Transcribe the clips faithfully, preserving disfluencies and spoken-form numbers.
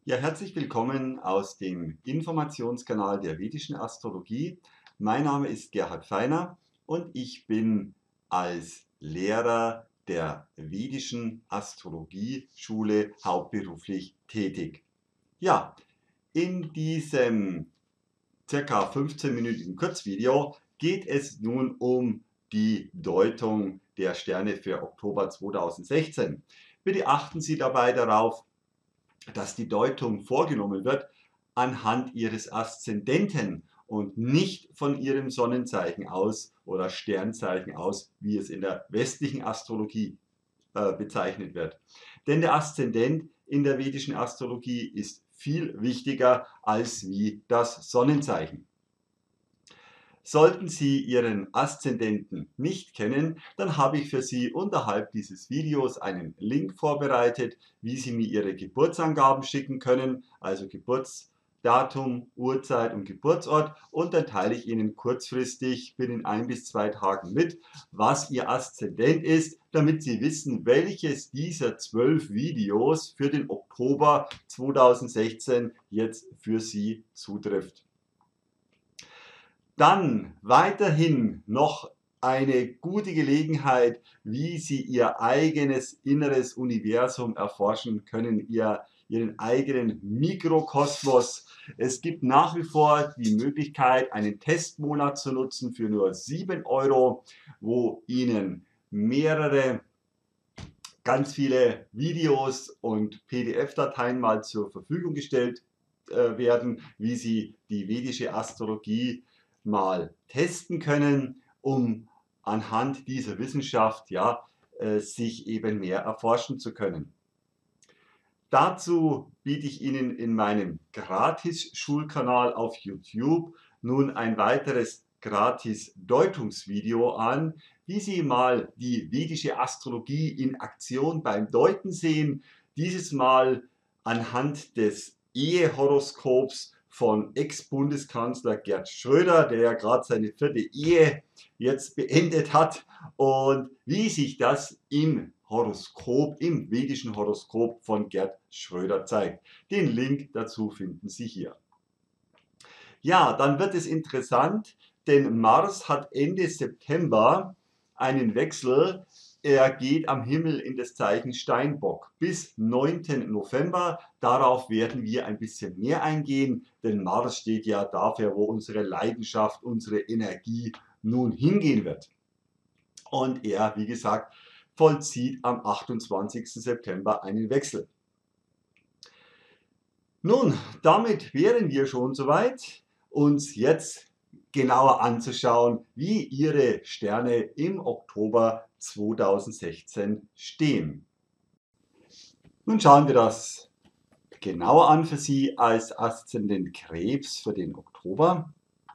Ja, herzlich willkommen aus dem Informationskanal der vedischen Astrologie. Mein Name ist Gerhard Feiner und ich bin als Lehrer der vedischen Astrologieschule hauptberuflich tätig. Ja, in diesem circa fünfzehnminütigen Kurzvideo geht es nun um die Deutung der Sterne für Oktober zweitausendsechzehn. Bitte achten Sie dabei darauf, dass die Deutung vorgenommen wird anhand ihres Aszendenten und nicht von ihrem Sonnenzeichen aus oder Sternzeichen aus, wie es in der westlichen Astrologie äh, bezeichnet wird. Denn der Aszendent in der vedischen Astrologie ist viel wichtiger als wie das Sonnenzeichen. Sollten Sie Ihren Aszendenten nicht kennen, dann habe ich für Sie unterhalb dieses Videos einen Link vorbereitet, wie Sie mir Ihre Geburtsangaben schicken können, also Geburtsdatum, Uhrzeit und Geburtsort, und dann teile ich Ihnen kurzfristig binnen ein bis zwei Tagen mit, was Ihr Aszendent ist, damit Sie wissen, welches dieser zwölf Videos für den Oktober zweitausendsechzehn jetzt für Sie zutrifft. Dann weiterhin noch eine gute Gelegenheit, wie Sie Ihr eigenes inneres Universum erforschen können, ihr, Ihren eigenen Mikrokosmos. Es gibt nach wie vor die Möglichkeit, einen Testmonat zu nutzen für nur sieben Euro, wo Ihnen mehrere ganz viele Videos und P D F-Dateien mal zur Verfügung gestellt äh, werden, wie Sie die vedische Astrologie mal testen können, um anhand dieser Wissenschaft ja, äh, sich eben mehr erforschen zu können. Dazu biete ich Ihnen in meinem Gratis-Schulkanal auf YouTube nun ein weiteres Gratis-Deutungsvideo an, wie Sie mal die vedische Astrologie in Aktion beim Deuten sehen. Dieses Mal anhand des Ehehoroskops von Ex-Bundeskanzler Gerd Schröder, der ja gerade seine vierte Ehe jetzt beendet hat, und wie sich das im Horoskop, im vedischen Horoskop von Gerd Schröder zeigt. Den Link dazu finden Sie hier. Ja, dann wird es interessant, denn Mars hat Ende September einen Wechsel. Er geht am Himmel in das Zeichen Steinbock bis neunten November. Darauf werden wir ein bisschen mehr eingehen, denn Mars steht ja dafür, wo unsere Leidenschaft, unsere Energie nun hingehen wird. Und er, wie gesagt, vollzieht am achtundzwanzigsten September einen Wechsel. Nun, damit wären wir schon soweit, uns jetzt genauer anzuschauen, wie Ihre Sterne im Oktober zweitausendsechzehn stehen. Nun schauen wir das genauer an für Sie als Aszendent Krebs für den Oktober.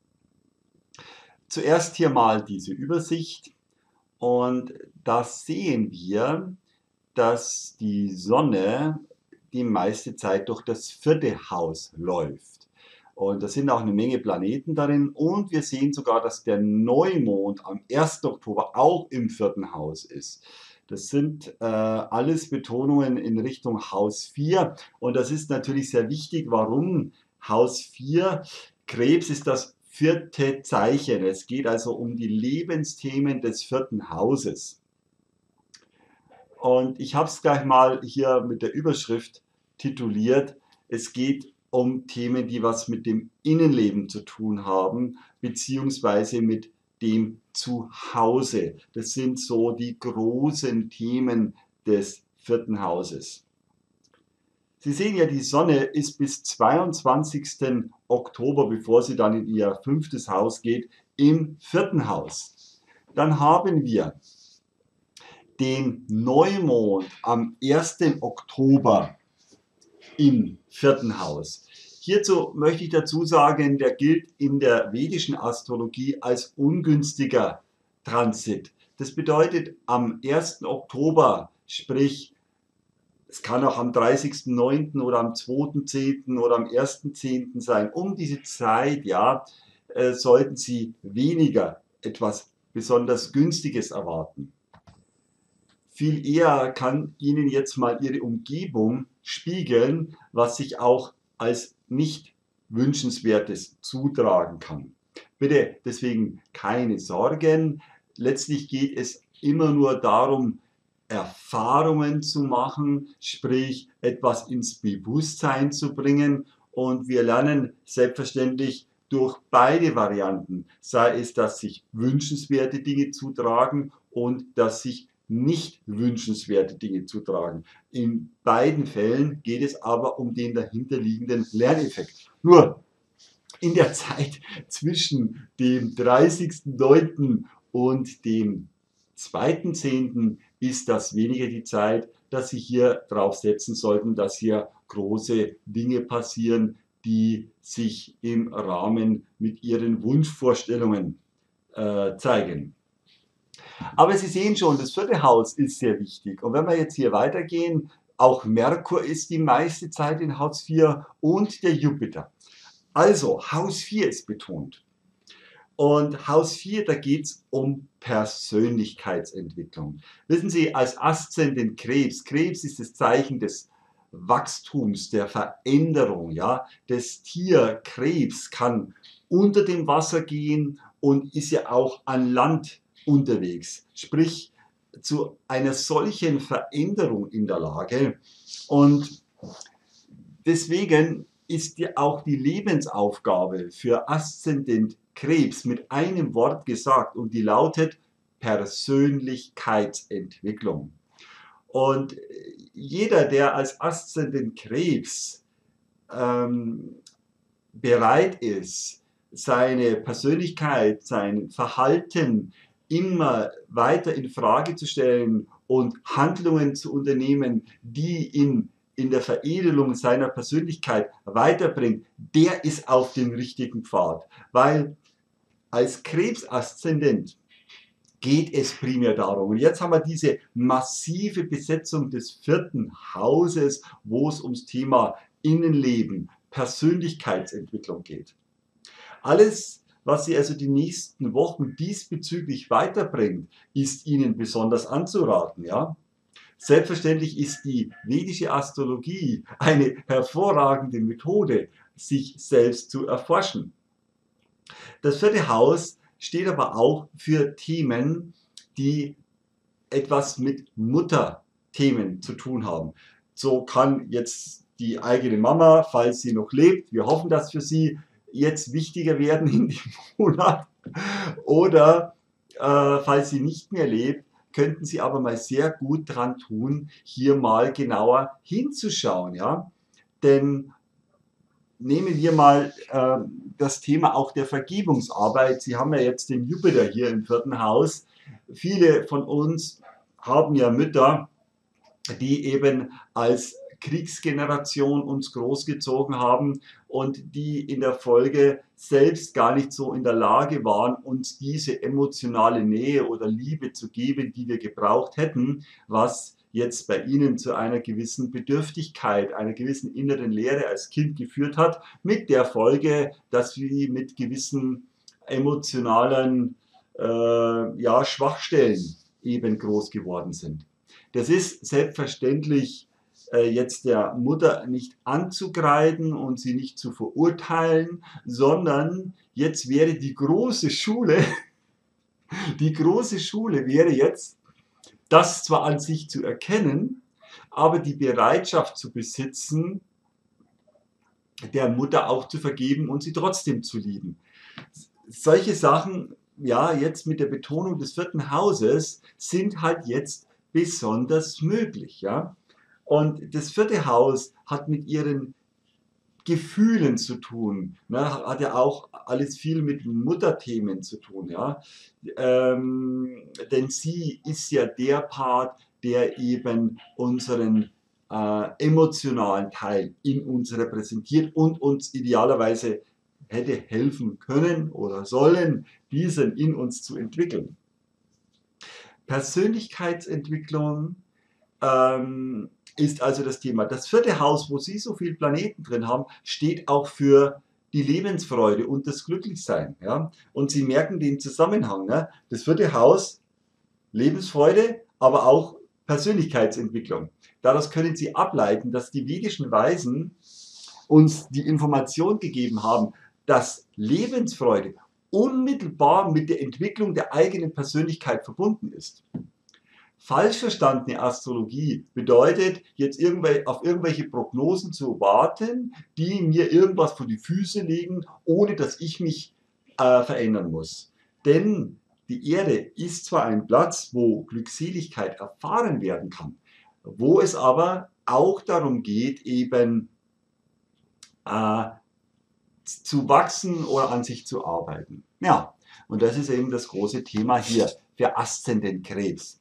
Zuerst hier mal diese Übersicht, und da sehen wir, dass die Sonne die meiste Zeit durch das vierte Haus läuft. Und da sind auch eine Menge Planeten darin, und wir sehen sogar, dass der Neumond am ersten Oktober auch im vierten Haus ist. Das sind äh, alles Betonungen in Richtung Haus vier, und das ist natürlich sehr wichtig. Warum Haus vier? Krebs ist das vierte Zeichen. Es geht also um die Lebensthemen des vierten Hauses. Und ich habe es gleich mal hier mit der Überschrift tituliert. Es geht um Themen, die was mit dem Innenleben zu tun haben, beziehungsweise mit dem Zuhause. Das sind so die großen Themen des vierten Hauses. Sie sehen ja, die Sonne ist bis zweiundzwanzigsten Oktober, bevor sie dann in ihr fünftes Haus geht, im vierten Haus. Dann haben wir den Neumond am ersten Oktober im vierten Haus. Hierzu möchte ich dazu sagen, der gilt in der vedischen Astrologie als ungünstiger Transit. Das bedeutet, am ersten Oktober, sprich, es kann auch am dreißigsten neunten oder am zweiten zehnten oder am ersten zehnten sein. Um diese Zeit, ja, äh, sollten Sie weniger etwas besonders Günstiges erwarten. Viel eher kann Ihnen jetzt mal Ihre Umgebung spiegeln, was sich auch als nicht Wünschenswertes zutragen kann. Bitte deswegen keine Sorgen. Letztlich geht es immer nur darum, Erfahrungen zu machen, sprich etwas ins Bewusstsein zu bringen. Und wir lernen selbstverständlich durch beide Varianten, sei es, dass sich wünschenswerte Dinge zutragen und dass sich nicht wünschenswerte Dinge zutragen. In beiden Fällen geht es aber um den dahinterliegenden Lerneffekt. Nur in der Zeit zwischen dem dreißigsten neunten und dem zweiten zehnten ist das weniger die Zeit, dass Sie hier drauf setzen sollten, dass hier große Dinge passieren, die sich im Rahmen mit Ihren Wunschvorstellungen äh, zeigen. Aber Sie sehen schon, das vierte Haus ist sehr wichtig. Und wenn wir jetzt hier weitergehen, auch Merkur ist die meiste Zeit in Haus vier und der Jupiter. Also, Haus vier ist betont. Und Haus vier, da geht es um Persönlichkeitsentwicklung. Wissen Sie, als Aszendent Krebs, Krebs ist das Zeichen des Wachstums, der Veränderung. Ja? Das Tier Krebs kann unter dem Wasser gehen und ist ja auch an Land unterwegs. Sprich, zu einer solchen Veränderung in der Lage. Und deswegen ist ja auch die Lebensaufgabe für Aszendent Krebs mit einem Wort gesagt und die lautet Persönlichkeitsentwicklung. Und jeder, der als Aszendent Krebs ähm, bereit ist, seine Persönlichkeit, sein Verhalten immer weiter in Frage zu stellen und Handlungen zu unternehmen, die ihn in der Veredelung seiner Persönlichkeit weiterbringt, der ist auf dem richtigen Pfad. Weil als Krebsaszendent geht es primär darum. Und jetzt haben wir diese massive Besetzung des vierten Hauses, wo es ums Thema Innenleben, Persönlichkeitsentwicklung geht. Alles, was Sie also die nächsten Wochen diesbezüglich weiterbringt, ist Ihnen besonders anzuraten. Ja? Selbstverständlich ist die vedische Astrologie eine hervorragende Methode, sich selbst zu erforschen. Das vierte Haus steht aber auch für Themen, die etwas mit Mutterthemen zu tun haben. So kann jetzt die eigene Mama, falls sie noch lebt, wir hoffen das für sie, jetzt wichtiger werden in dem Monat. Oder äh, falls sie nicht mehr lebt, könnten Sie aber mal sehr gut dran tun, hier mal genauer hinzuschauen. Ja? Denn nehmen wir mal äh, das Thema auch der Vergebungsarbeit. Sie haben ja jetzt den Jupiter hier im vierten Haus. Viele von uns haben ja Mütter, die eben als Kriegsgeneration uns großgezogen haben und die in der Folge selbst gar nicht so in der Lage waren, uns diese emotionale Nähe oder Liebe zu geben, die wir gebraucht hätten, was jetzt bei Ihnen zu einer gewissen Bedürftigkeit, einer gewissen inneren Leere als Kind geführt hat, mit der Folge, dass wir mit gewissen emotionalen äh, ja, Schwachstellen eben groß geworden sind. Das ist selbstverständlich äh, jetzt der Mutter nicht anzugreifen und sie nicht zu verurteilen, sondern jetzt wäre die große Schule, die große Schule wäre jetzt, das zwar an sich zu erkennen, aber die Bereitschaft zu besitzen, der Mutter auch zu vergeben und sie trotzdem zu lieben. Solche Sachen, ja, jetzt mit der Betonung des vierten Hauses, sind halt jetzt besonders möglich. Ja? Und das vierte Haus hat mit ihren Gefühlen zu tun, ne? Hat ja auch alles viel mit Mutterthemen zu tun. Ja? Ähm, denn sie ist ja der Part, der eben unseren äh, emotionalen Teil in uns repräsentiert und uns idealerweise hätte helfen können oder sollen, diesen in uns zu entwickeln. Persönlichkeitsentwicklung ähm, ist also das Thema. Das vierte Haus, wo Sie so viele Planeten drin haben, steht auch für die Lebensfreude und das Glücklichsein. Ja? Und Sie merken den Zusammenhang. Ne? Das vierte Haus, Lebensfreude, aber auch Persönlichkeitsentwicklung. Daraus können Sie ableiten, dass die vedischen Weisen uns die Information gegeben haben, dass Lebensfreude unmittelbar mit der Entwicklung der eigenen Persönlichkeit verbunden ist. Falsch verstandene Astrologie bedeutet, jetzt auf irgendwelche Prognosen zu warten, die mir irgendwas vor die Füße legen, ohne dass ich mich äh, verändern muss. Denn die Erde ist zwar ein Platz, wo Glückseligkeit erfahren werden kann, wo es aber auch darum geht, eben äh, zu wachsen oder an sich zu arbeiten. Ja, und das ist eben das große Thema hier für Aszendent Krebs.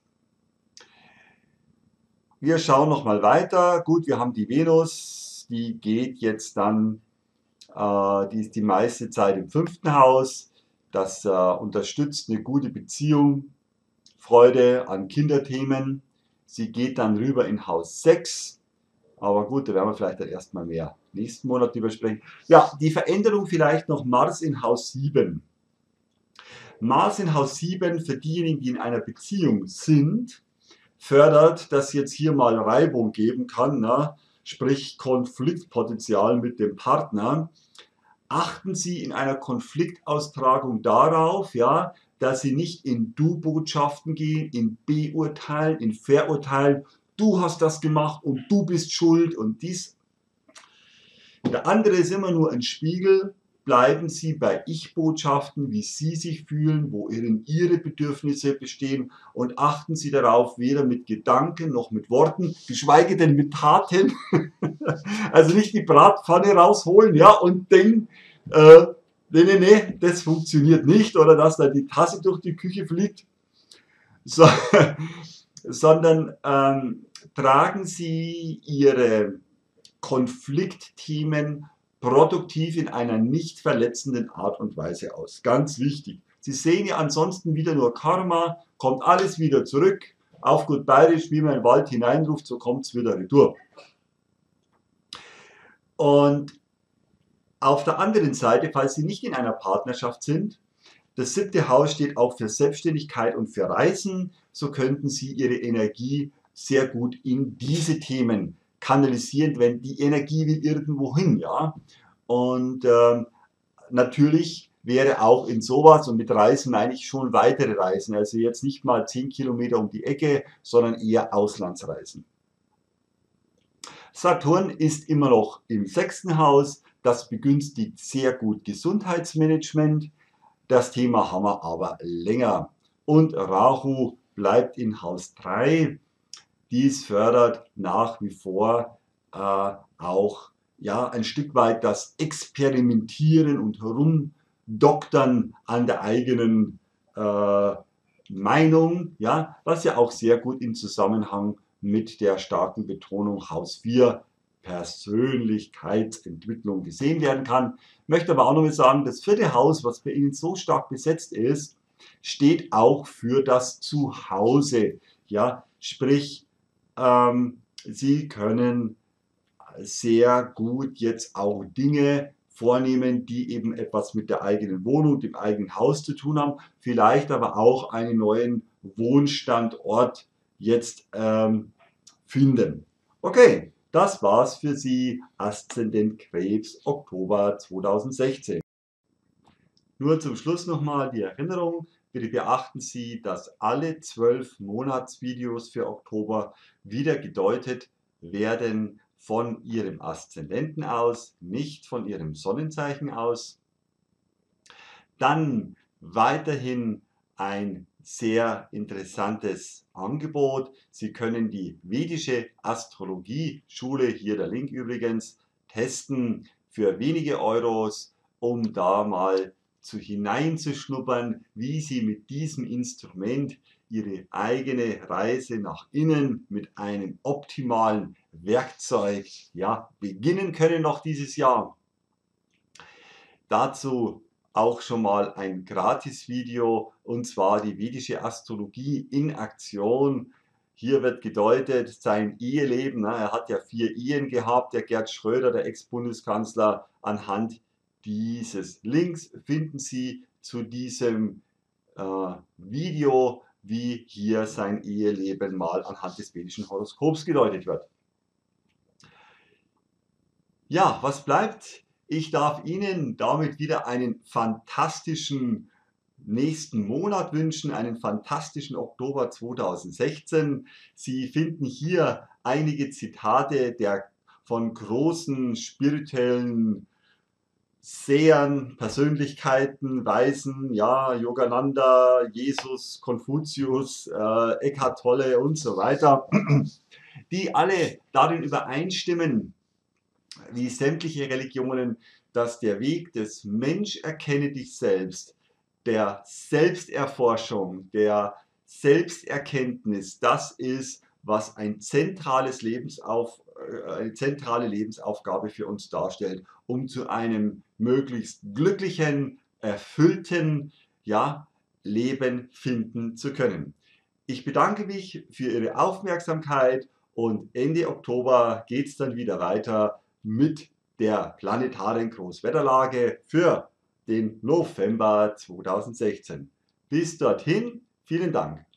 Wir schauen noch mal weiter. Gut, wir haben die Venus, die geht jetzt dann, äh, die ist die meiste Zeit im fünften Haus. Das äh, unterstützt eine gute Beziehung, Freude an Kinderthemen. Sie geht dann rüber in Haus sechs. Aber gut, da werden wir vielleicht dann erstmal mehr nächsten Monat drüber sprechen. Ja, die Veränderung vielleicht noch Mars in Haus sieben. Mars in Haus sieben für diejenigen, die in einer Beziehung sind, fördert, dass jetzt hier mal Reibung geben kann, ne? Sprich Konfliktpotenzial mit dem Partner. Achten Sie in einer Konfliktaustragung darauf, ja, dass Sie nicht in Du-Botschaften gehen, in Beurteilen, in Verurteilen. Du hast das gemacht und du bist schuld und dies. Der andere ist immer nur ein Spiegel. Bleiben Sie bei Ich-Botschaften, wie Sie sich fühlen, worin Ihre Bedürfnisse bestehen und achten Sie darauf, weder mit Gedanken noch mit Worten, geschweige denn mit Taten. Also nicht die Bratpfanne rausholen, ja, und denken, äh, nee, nee, nee, das funktioniert nicht, oder dass da die Tasse durch die Küche fliegt, so, sondern ähm, tragen Sie Ihre Konfliktthemen produktiv in einer nicht verletzenden Art und Weise aus. Ganz wichtig. Sie sehen ja ansonsten wieder nur Karma, kommt alles wieder zurück. Auf gut bayerisch, wie man in den Wald hineinruft, so kommt es wieder retour. Und auf der anderen Seite, falls Sie nicht in einer Partnerschaft sind, das siebte Haus steht auch für Selbstständigkeit und für Reisen. So könnten Sie Ihre Energie sehr gut in diese Themen kanalisieren, wenn die Energie will irgendwo hin, ja. Und äh, natürlich wäre auch in sowas, und mit Reisen meine ich schon weitere Reisen, also jetzt nicht mal zehn Kilometer um die Ecke, sondern eher Auslandsreisen. Saturn ist immer noch im sechsten Haus, das begünstigt sehr gut Gesundheitsmanagement. Das Thema haben wir aber länger. Und Rahu bleibt in Haus drei. Dies fördert nach wie vor äh, auch ja, ein Stück weit das Experimentieren und Herumdoktern an der eigenen äh, Meinung, ja, was ja auch sehr gut im Zusammenhang mit der starken Betonung Haus vier Persönlichkeitsentwicklung gesehen werden kann. Ich möchte aber auch noch mal sagen, das vierte Haus, was bei Ihnen so stark besetzt ist, steht auch für das Zuhause. Ja, sprich, ähm, Sie können sehr gut jetzt auch Dinge vornehmen, die eben etwas mit der eigenen Wohnung, dem eigenen Haus zu tun haben, vielleicht aber auch einen neuen Wohnstandort jetzt ähm, finden. Okay, das war's für Sie, Aszendent Krebs, Oktober zweitausendsechzehn. Nur zum Schluss nochmal die Erinnerung, bitte beachten Sie, dass alle zwölf Monatsvideos für Oktober wieder gedeutet werden von Ihrem Aszendenten aus, nicht von Ihrem Sonnenzeichen aus. Dann weiterhin ein sehr interessantes Angebot. Sie können die vedische Astrologie-Schule, hier der Link übrigens, testen für wenige Euros, um da mal zu hineinzuschnuppern, wie Sie mit diesem Instrument Ihre eigene Reise nach innen mit einem optimalen Werkzeug ja, beginnen können noch dieses Jahr. Dazu auch schon mal ein Gratis-Video, und zwar die vedische Astrologie in Aktion. Hier wird gedeutet, sein Eheleben, na, er hat ja vier Ehen gehabt, der Gerd Schröder, der Ex-Bundeskanzler. Anhand dieses Links finden Sie zu diesem äh, Video, wie hier sein Eheleben mal anhand des vedischen Horoskops gedeutet wird. Ja, was bleibt? Ich darf Ihnen damit wieder einen fantastischen nächsten Monat wünschen, einen fantastischen Oktober zweitausendsechzehn. Sie finden hier einige Zitate der von großen spirituellen Sehern, Persönlichkeiten, Weisen, ja, Yogananda, Jesus, Konfuzius, äh, Eckhart Tolle und so weiter, die alle darin übereinstimmen, wie sämtliche Religionen, dass der Weg des Mensch erkenne dich selbst, der Selbsterforschung, der Selbsterkenntnis, das ist, was ein zentrales Lebensauf, eine zentrale Lebensaufgabe für uns darstellt, um zu einem möglichst glücklichen, erfüllten, ja, Leben finden zu können. Ich bedanke mich für Ihre Aufmerksamkeit und Ende Oktober geht es dann wieder weiter mit der planetaren Großwetterlage für den November zweitausendsechzehn. Bis dorthin, vielen Dank.